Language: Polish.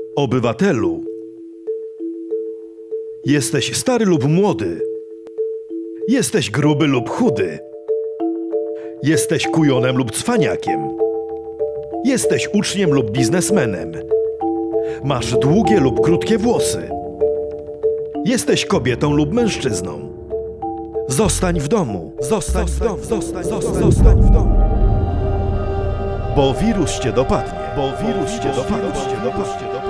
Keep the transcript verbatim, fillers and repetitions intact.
Obywatelu, jesteś stary lub młody, jesteś gruby lub chudy, jesteś kujonem lub cwaniakiem, jesteś uczniem lub biznesmenem, masz długie lub krótkie włosy, jesteś kobietą lub mężczyzną. Zostań w domu, zostań w domu, zostań, zostań, zostań w domu. Bo wirus cię dopadnie, bo wirus cię dopadnie, dopadnie, dopadnie.